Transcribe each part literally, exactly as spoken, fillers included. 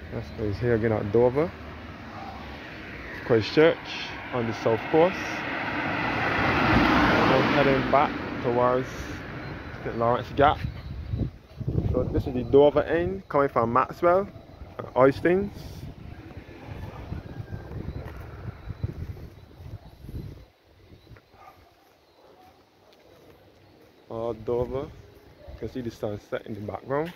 That's is here again at Dover, Christchurch on the south coast. Now heading back towards Saint Lawrence Gap. So this is the Dover end coming from Maxwell, and Oistins. All Dover. You can see the sunset in the background.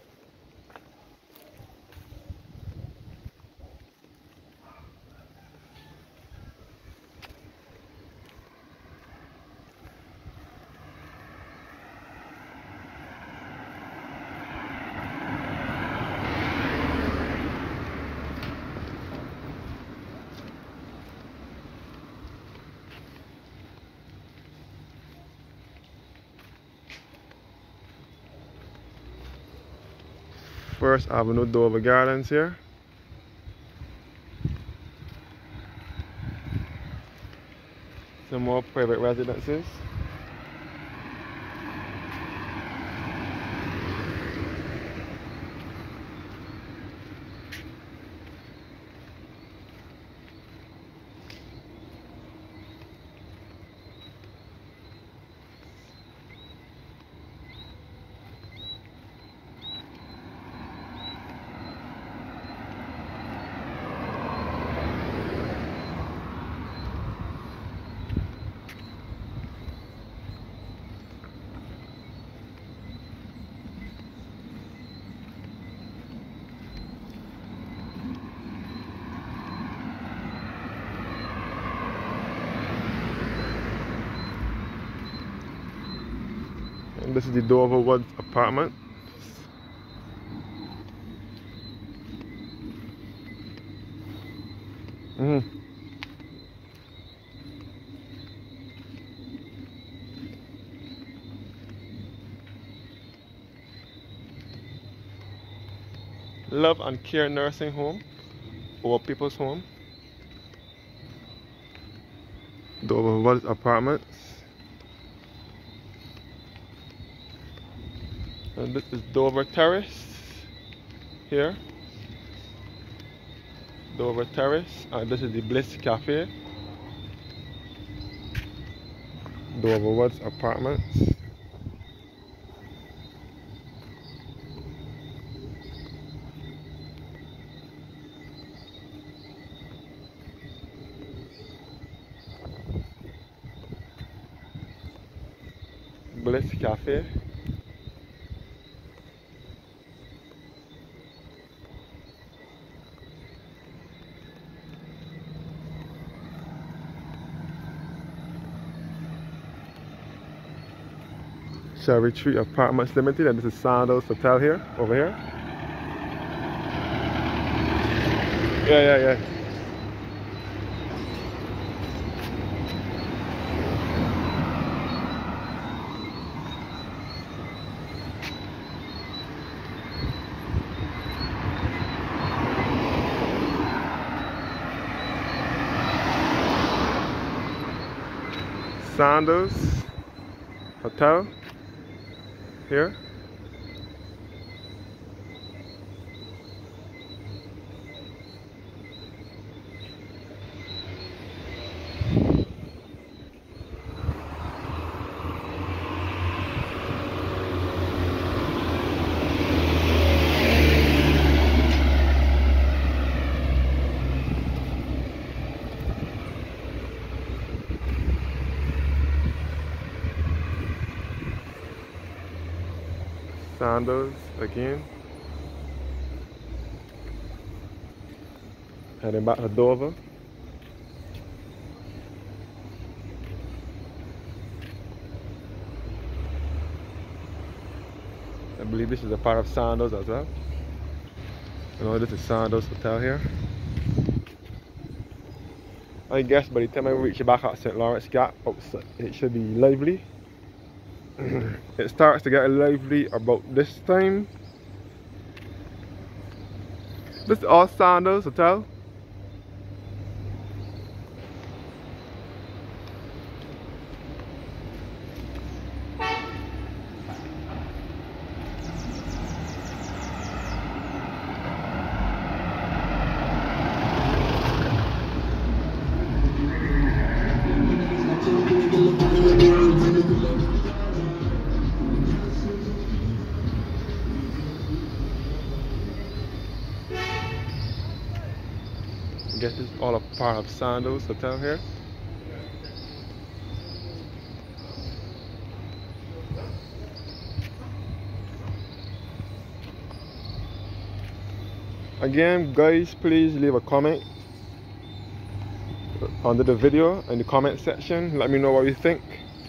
First Avenue Dover Gardens here. Some more private residences. And this is the Dover Woods apartment. Mm. Love and Care Nursing Home, or People's Home. Dover Woods Apartments. And this is Dover Terrace here. Dover Terrace, and this is the Bliss Cafe. Dover Woods Apartments. Bliss Cafe. Shall Retreat Apartments Limited, and this is Sandals Hotel here, over here. Yeah, yeah, yeah. Sandals Hotel here. Sandals again. Heading back to Dover. I believe this is a part of Sandals as well. You know, this is Sandals Hotel here. I guess by the time I reach back at Saint Lawrence Gap, it should be lively. It starts to get lively about this time. This is all Sandals Hotel. guess it's all a part of Sandals Hotel here. Again, guys, please leave a comment under the video in the comment section. Let me know what you think.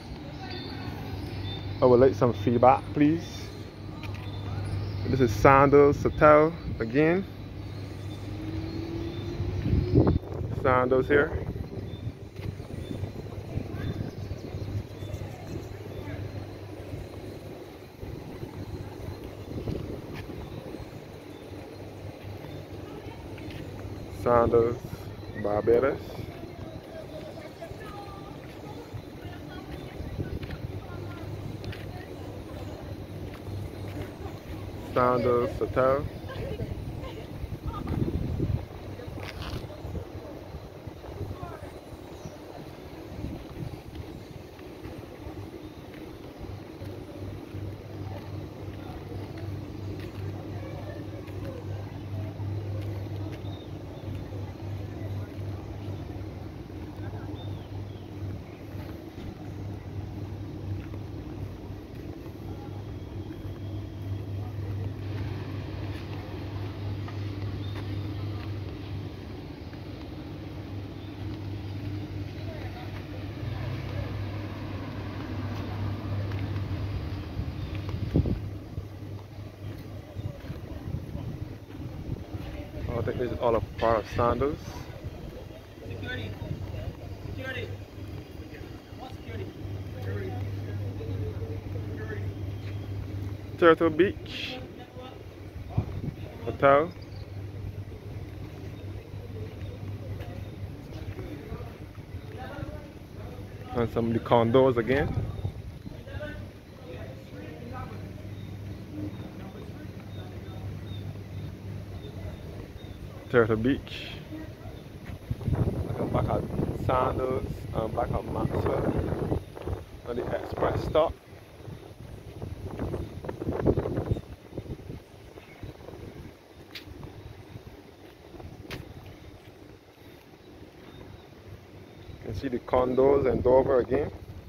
I would like some feedback, please. This is Sandals Hotel again. Sandals here. Sandals, Barbados. Sandals Hotel. I think this is all a part of Sandals. Security. Security. What security? Security. Security. Turtle Beach Hotel. And some of the condos again. Turtle Beach. Back at Sandals and back at Maxwell on the express stop. You can see the condos and Dover again.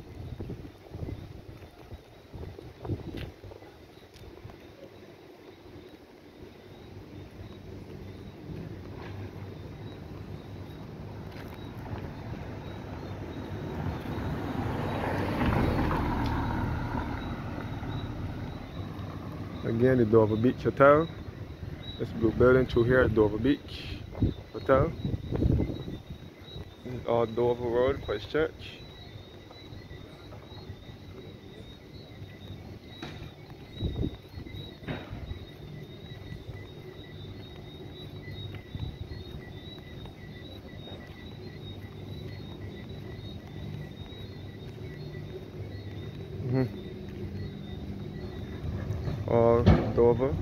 Again, the Dover Beach Hotel. This blue building through here is Dover Beach Hotel. This is all Dover Road, Christchurch. Mm-hmm. All Dover.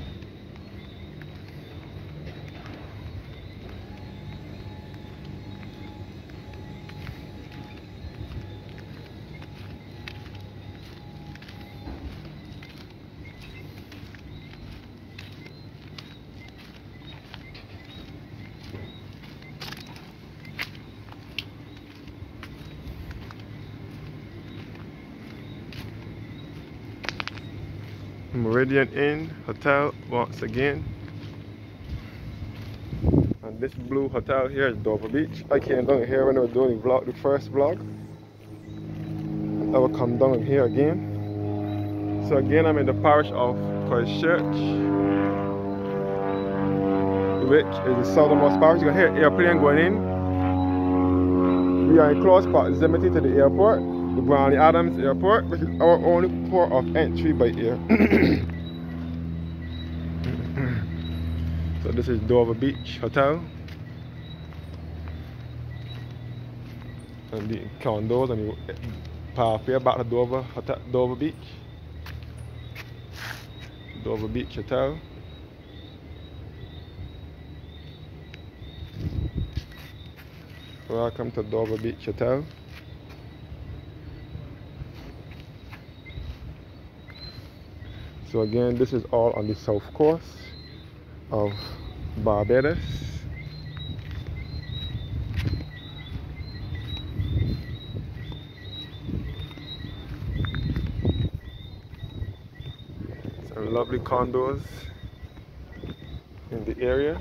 Meridian Inn Hotel once again. And this blue hotel here is Dover Beach. I came down here when I was doing the vlog, the first vlog. I will come down here again. So again, I'm in the parish of Christchurch, which is the southernmost parish. You can hear airplane going in. We are in close proximity to the airport. The Bromley Adams Airport, which is our only port of entry by air. So this is Dover Beach Hotel. And the condos and the pathway back to Dover, Hotel, Dover Beach. Dover Beach Hotel. Welcome to Dover Beach Hotel. So again, this is all on the south coast of Barbados. lovely condos in the area.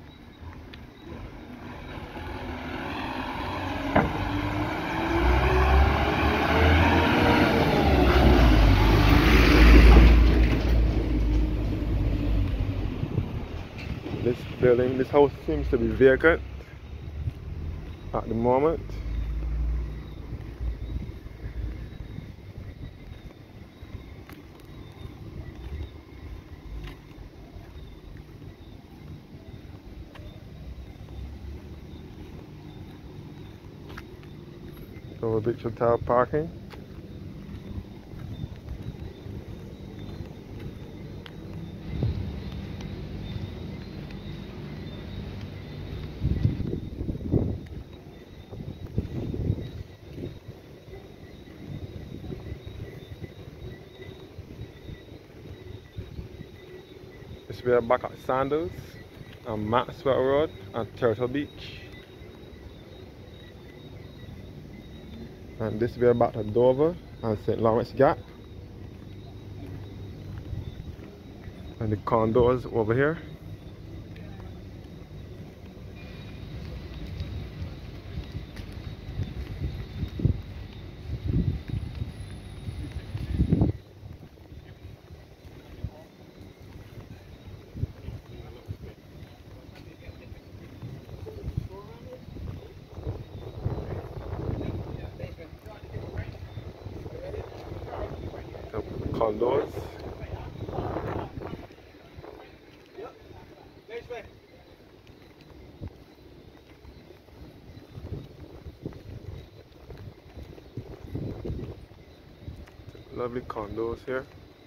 This building, this house seems to be vacant at the moment. Over Beach Hotel parking. This we are back at Sandals on Maxwell Road and Turtle Beach. And this we are back to Dover and Saint Lawrence Gap. And the condos over here. Condos. Lovely condos here.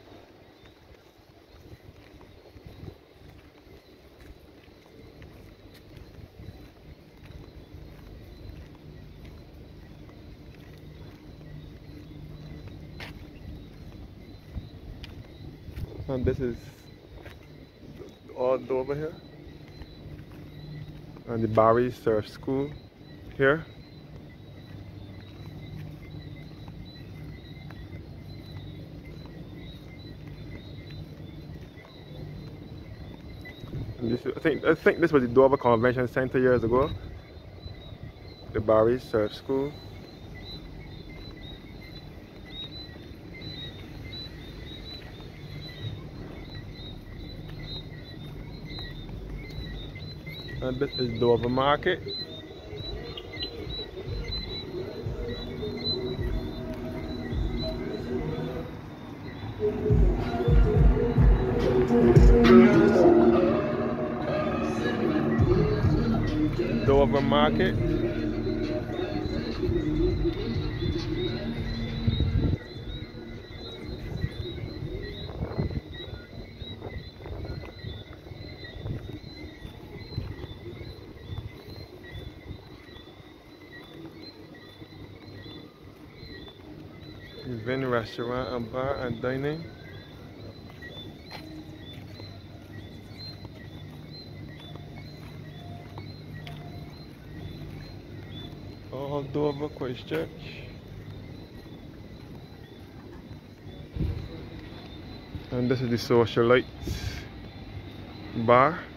And this is all over here. And the Barry Surf School here. And this, I think I think this was the Dover Convention Center years ago. The Barry Surf School. And this is Dover Market. Dover Market. Even restaurant and bar and dining. All Dover Christchurch. And this is the Socialites bar.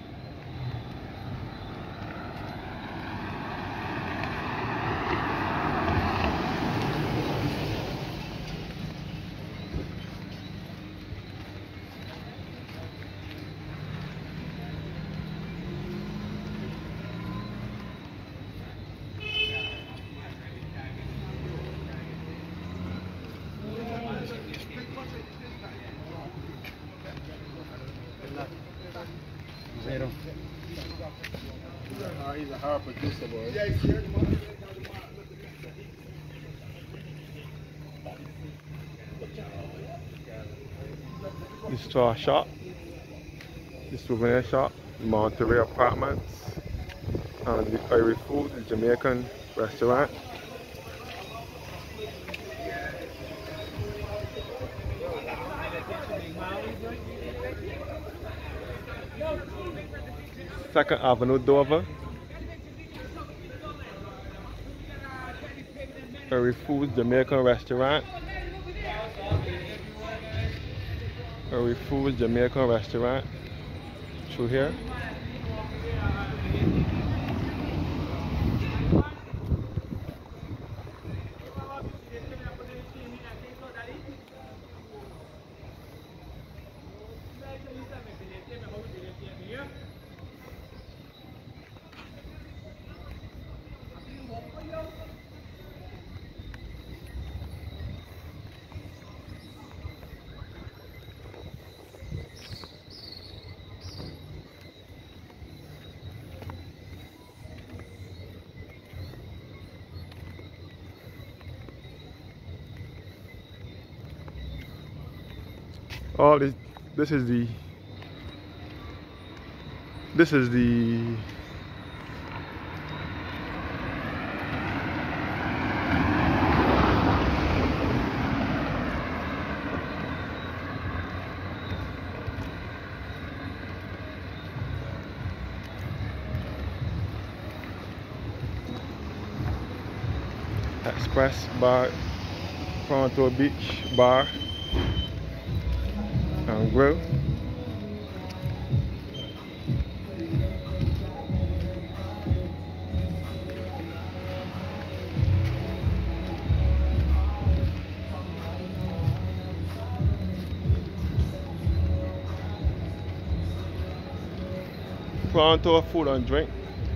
Zero. Uh, he's a hard producer, boy. The straw shop, the souvenir shop, Monterey Apartments, and the Irish Food, the Jamaican restaurant. Second Avenue, Dover. Irish Food, Jamaican restaurant. Very food Jamaican restaurant through here. All this, this is the, this is the, Express Bar, Toronto Beach Bar and Grill. Toronto Food and Drink.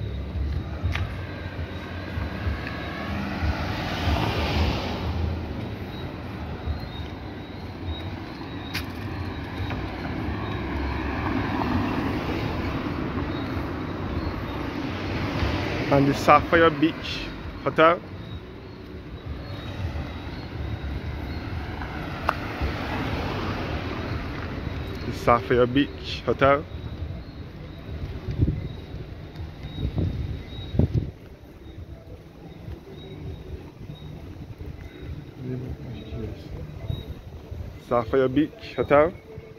And the Sapphire Beach Hotel. The Sapphire Beach Hotel. Sapphire Beach Hotel.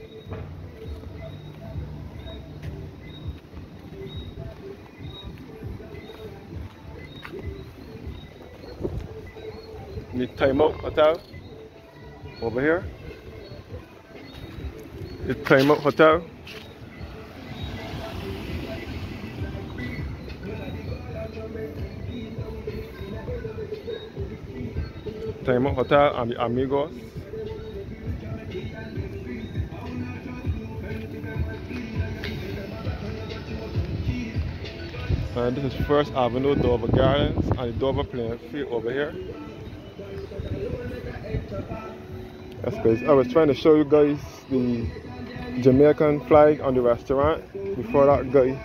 The Time Out Hotel over here. The Time Out Hotel. Time Out Hotel and the Amigos. And this is First Avenue, Dover Gardens, and the Dover playing field over here. That's guys. I was trying to show you guys the Jamaican flag on the restaurant before that guy.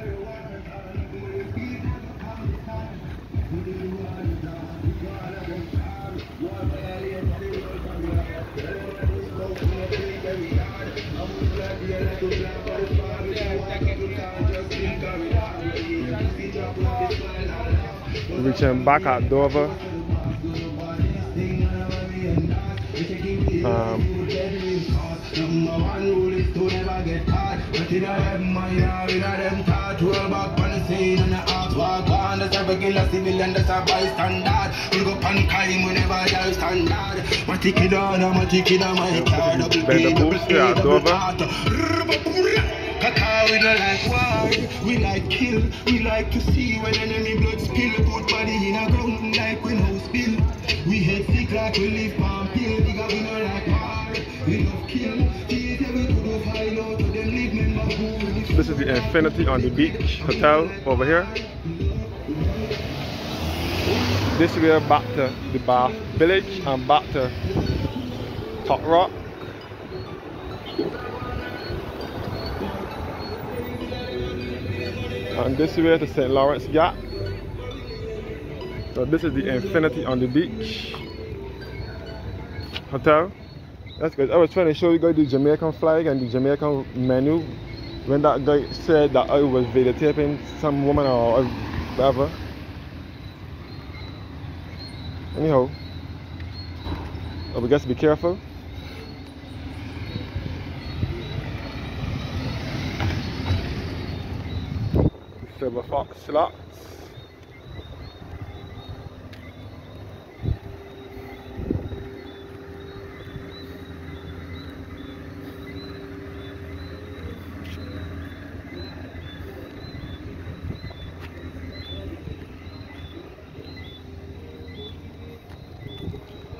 Reaching back at Dover. Um, We don't like war, we like kill. We like to see when enemy blood spill. Put body in a ground like when house spill. We head sick like we live palm pill. Because we don't like war, we love kill. This is the Infinity on the Beach Hotel over here. This is where back to the Bath Village and back to Top Rock. And this is where to Saint Lawrence Gap. So this is the Infinity on the Beach Hotel. That's good. I was trying to show you guys the Jamaican flag and the Jamaican menu when that guy said that I was videotaping some woman or whatever. Anyhow, I guess be careful. Silver Fox slots.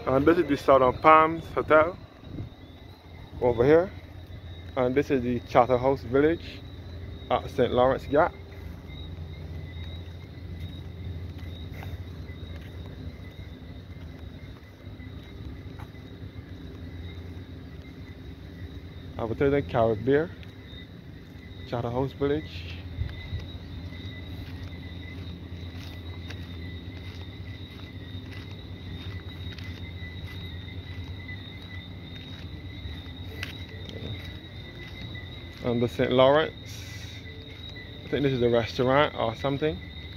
And this is the Southern Palms Hotel over here. And this is the Charterhouse Village at Saint Lawrence Gap. Advertising Caribbean, Charterhouse Village. And the Saint Lawrence. I think this is a restaurant or something.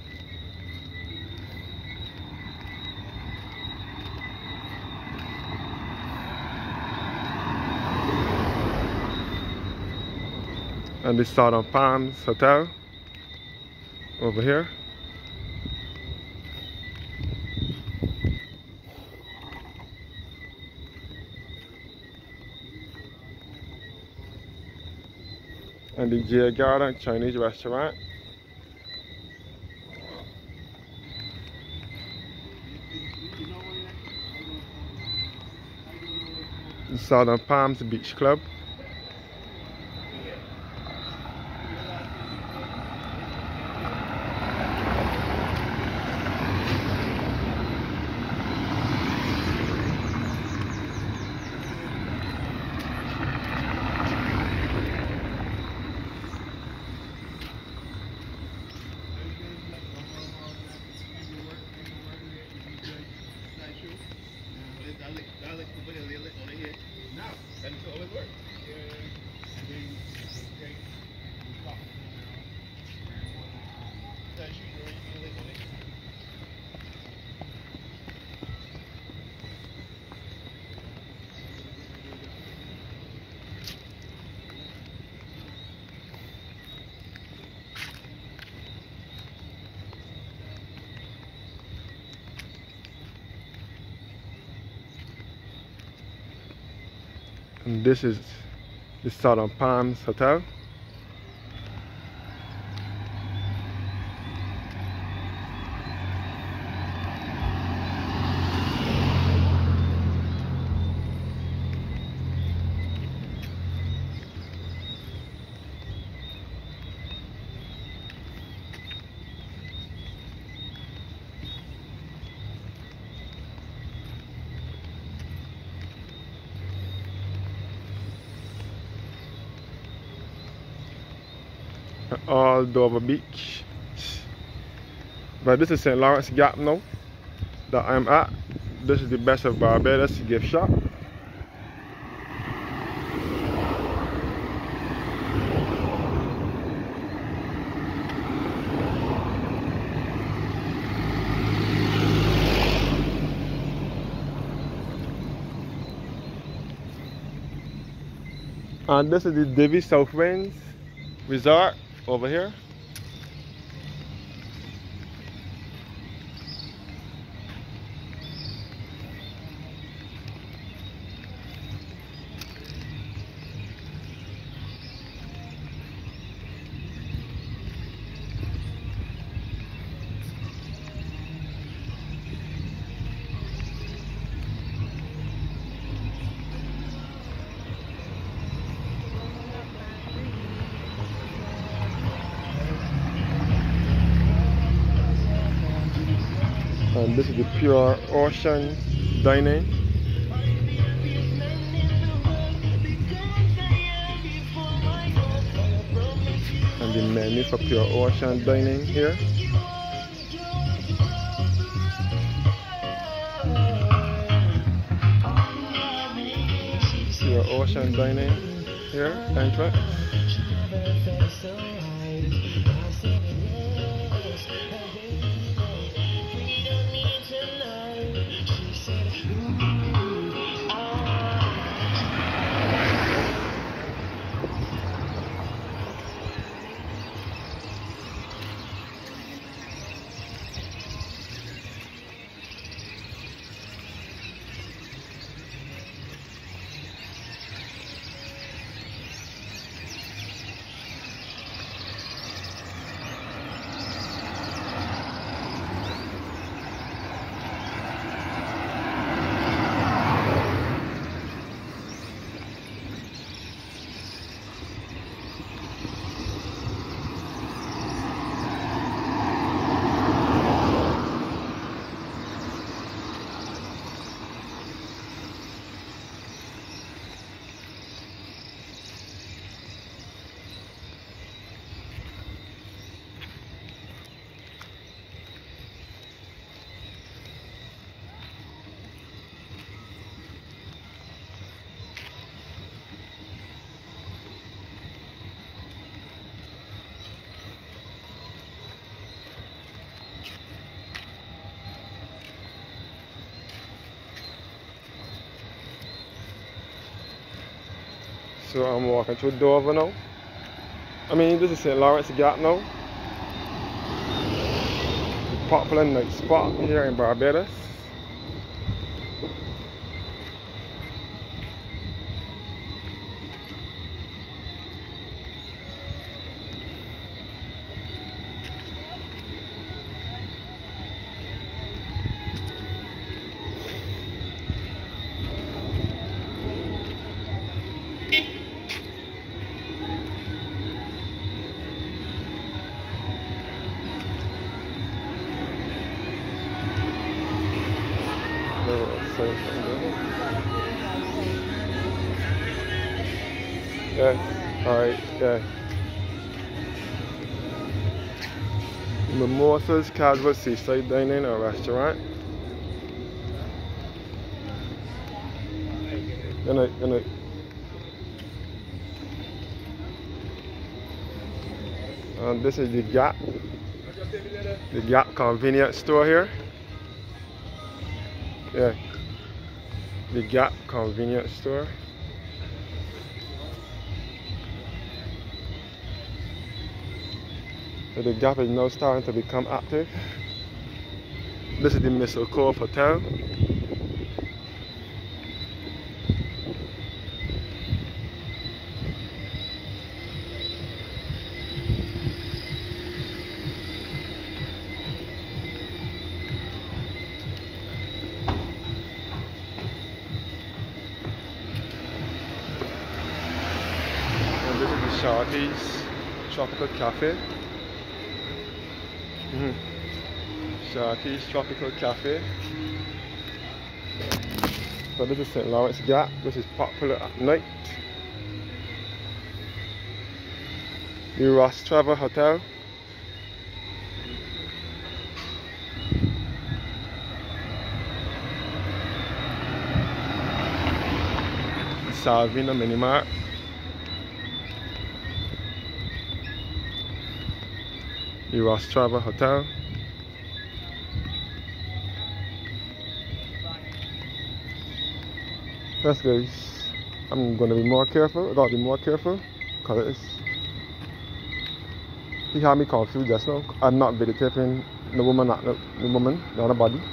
And the Southern Palms Hotel over here. And the J Garden Chinese restaurant. The Southern Palms Beach Club. And this is the Southern Palms Hotel. All Dover Beach. But this is Saint Lawrence Gap now that I'm at. This is the Best of Barbados gift shop. And this is the Davy South Winds Resort over here. And this is the Pure Ocean Dining. And the menu for Pure Ocean Dining here. Pure Ocean Dining here, entrance. So I'm walking through Dover now. I mean, this is Saint Lawrence Gap now. A popular night spot here in Barbados. Yeah, alright, yeah. Mimosas Casual Seaside Dining or Restaurant. Good night, good night. And this is the Gap. The Gap convenience store here. Yeah. The Gap convenience store. So the Gap is now starting to become active. This is the Missile Cove Hotel. And this is the Sharky's Tropical Cafe. Mm-hmm. Sharky's Tropical Cafe. So this is Saint Lawrence Gap, which is popular at night. The Ross Travel Hotel. The Salvina Mini Mart. The Ross Travel Hotel. Yes guys, I'm gonna be more careful. I gotta be more careful because it's, he had me confused just now. I'm not videotaping the woman, not the, the woman, not the body.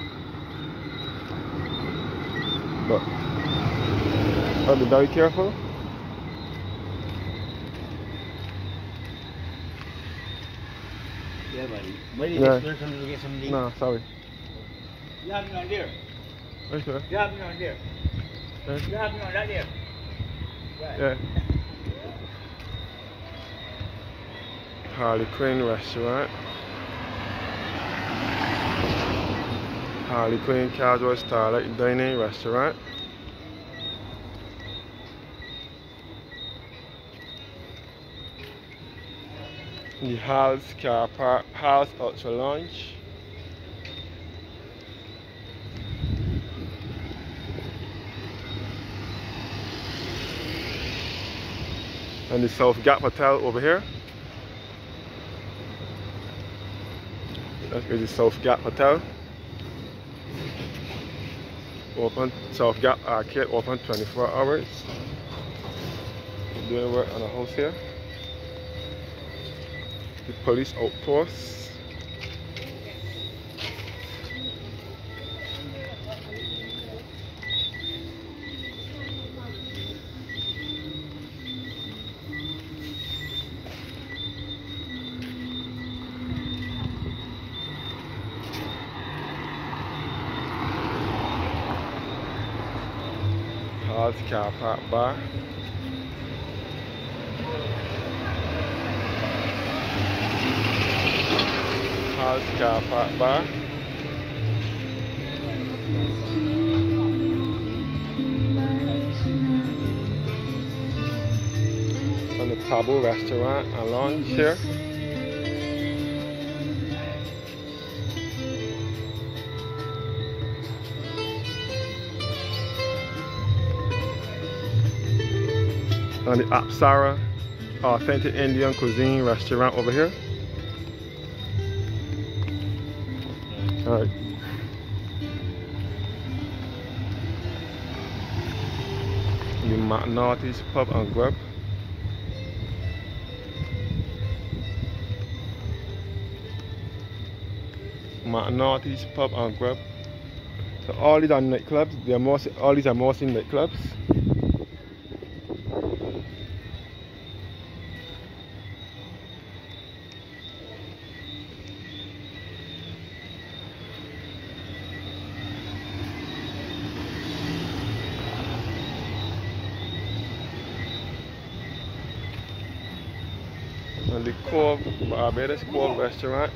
But I'll be very careful. Yeah, buddy. Where did Yeah. you to get something? No, sorry. You have me on there. Right there. You have me on there. Okay. You have me on that there. Right. Yeah. Harley Quinn Restaurant. Harley Quinn Casual Starlight Dining Restaurant. The Hal's Car Park, Hal's Ultra Lounge. And the South Gap Hotel over here. That is the South Gap Hotel. Open, South Gap Arcade open twenty-four hours. We're doing work on a house here. The police outpost. Hal's Car Park Bar. Hal's Car Park Bar. And the Taboo Restaurant and Lounge here. And the Apsara Authentic Indian Cuisine Restaurant over here. Alright. The McNaughty's Pub and Grub. Northeast Pub and Grub. So all these are nightclubs. They are mostly, all these are mostly nightclubs. And the Cove, Barbados Cove restaurant.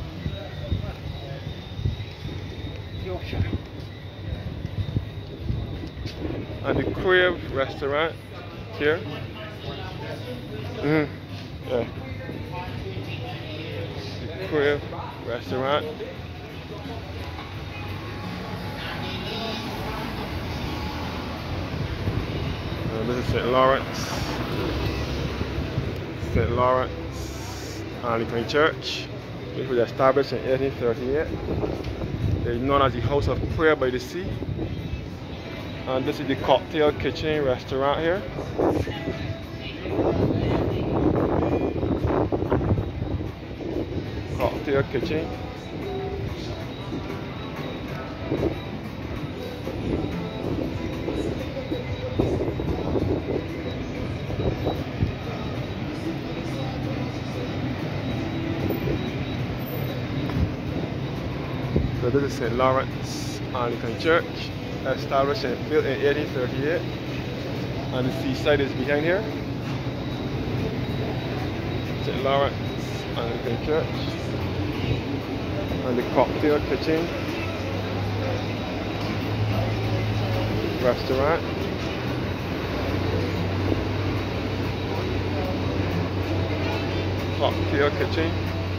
And the Crave restaurant here. Mm-hmm. Yeah. The Crave restaurant. And this is Saint Lawrence. Saint Lawrence Anglican Church, which was established in eighteen thirty-eight. It is known as the House of Prayer by the Sea. And this is the Cocktail Kitchen restaurant here. Cocktail Kitchen. So this is Saint Lawrence Anglican Church, established and built in eighteen thirty-eight, and the seaside is behind here. Saint Lawrence Anglican Church, and the Cocktail Kitchen restaurant. Cocktail Kitchen.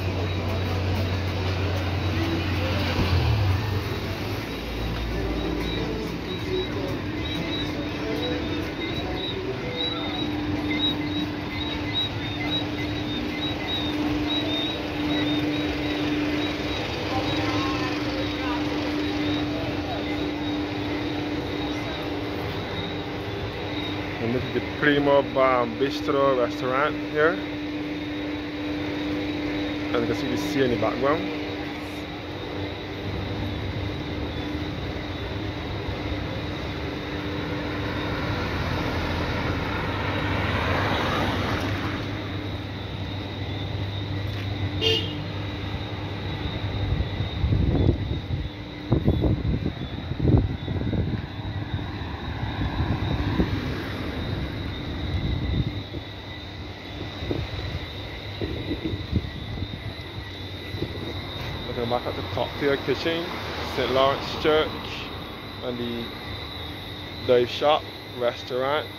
And this is the Primo Bar and Bistro restaurant here. And you can see the sea in the background. Looking back at the Cocktail Kitchen, Saint Lawrence Church, and the Dive Shop restaurant,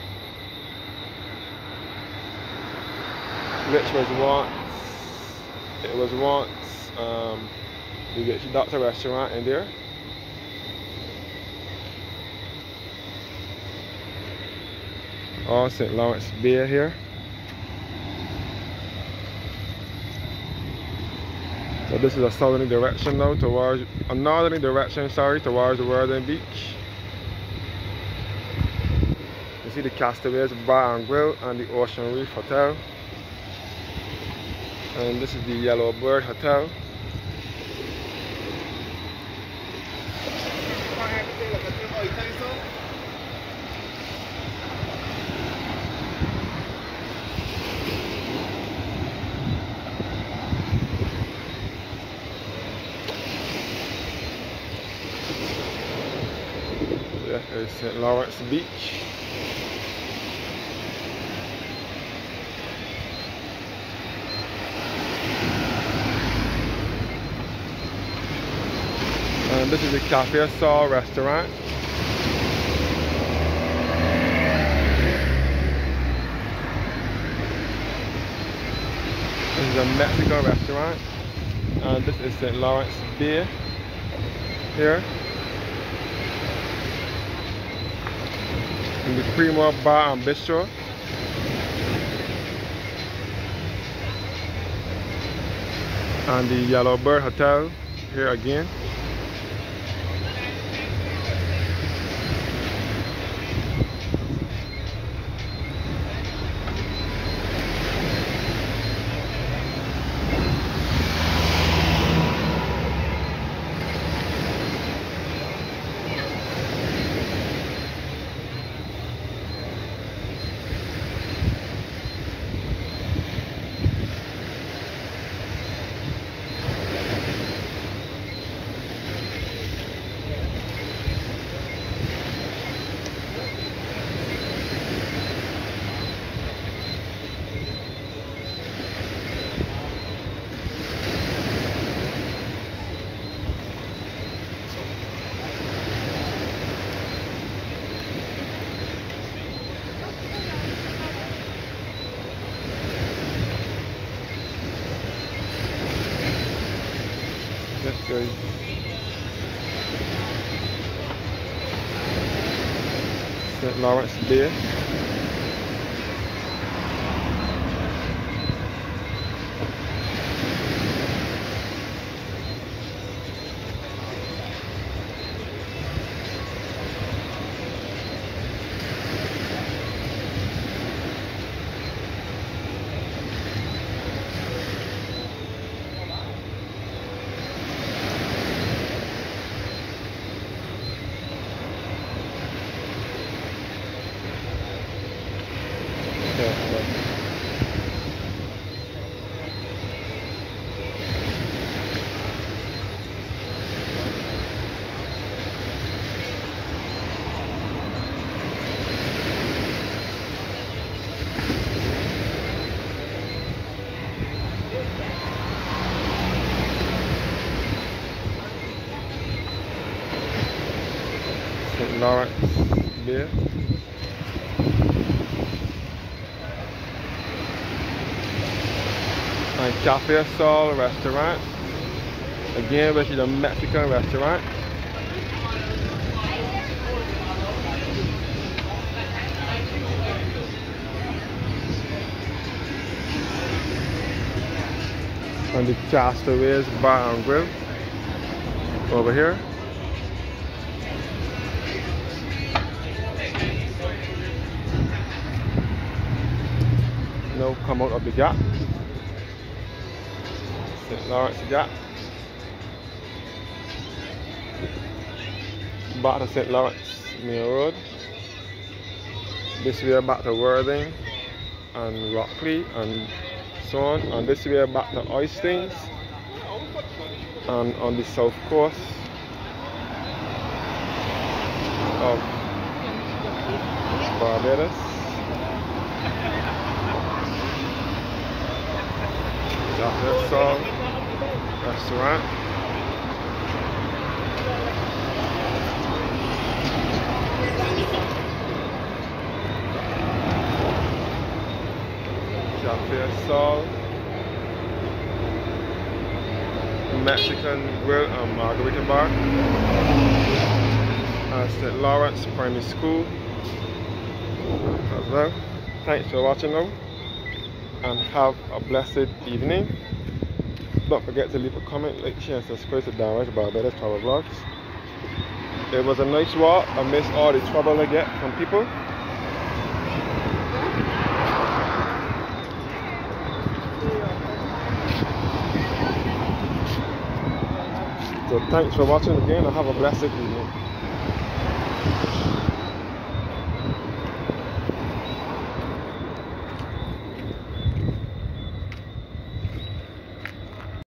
which was once, it was once um, the Witch Doctor restaurant in there. All Saint Lawrence Bay here. So this is a southerly direction now towards, a northerly direction, sorry, towards the Worthing Beach. You see the Castaways Bar and Grill and the Ocean Reef Hotel. And this is the Yellow Bird Hotel. There's Saint Lawrence Beach. And this is the Cafe Saw restaurant. This is a Mexican restaurant. And this is Saint Lawrence Bay here. In the Primo Bar and Bistro. And the Yellow Bird Hotel here again. Okay. Saint Lawrence Bay. Saint Lawrence Bay. And Cafe Sol restaurant. Again, which is a Mexican restaurant. And the Castaways Bar and Grill over here. Now come out of the gap. Saint Lawrence Gap. Back to Saint Lawrence Main Road. This way back to Worthing and Rockley and so on. And this way back to Oistins. And on the south coast of Barbados. Cafe Sol restaurant. Cafe Sol Mexican Grill and Margarita Bar. And Saint Lawrence Primary School as well. Thanks for watching now, and have a blessed evening. Don't forget to leave a comment, like, share, and subscribe to Downright Barbados Travel Vlogs. It was a nice walk. I missed all the trouble I get from people. So thanks for watching again, and have a blessed evening.